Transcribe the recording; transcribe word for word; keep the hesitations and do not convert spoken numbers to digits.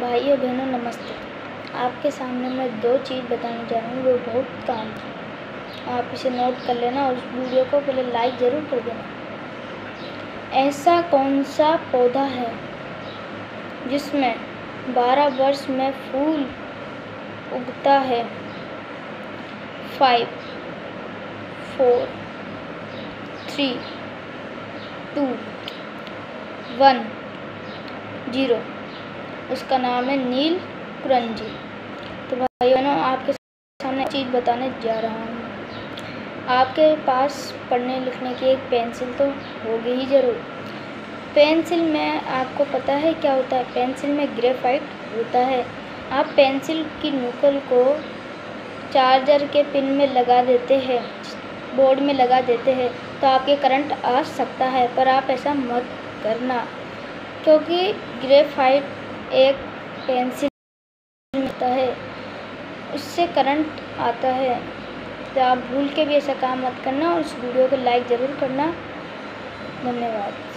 भाइयों बहनों नमस्ते। आपके सामने मैं दो चीज़ बताने जा रहा हूँ, वो बहुत काम की। आप इसे नोट कर लेना और इस वीडियो को पहले लाइक ज़रूर कर देना। ऐसा कौन सा पौधा है जिसमें बारह वर्ष में फूल उगता है? Five four three two one zero. उसका नाम है नील कुरंजी। तो भाई बहनों, आपके सामने चीज़ बताने जा रहा हूँ। आपके पास पढ़ने लिखने की एक पेंसिल तो होगी ही ज़रूर। पेंसिल में आपको पता है क्या होता है? पेंसिल में ग्रेफाइट होता है। आप पेंसिल की नोकल को चार्जर के पिन में लगा देते हैं, बोर्ड में लगा देते हैं, तो आपके करंट आ सकता है, पर आप ऐसा मत करना, क्योंकि ग्रेफाइट एक पेंसिल होता है, उससे करंट आता है। तो आप भूल के भी ऐसा काम मत करना और इस वीडियो को लाइक ज़रूर करना। धन्यवाद।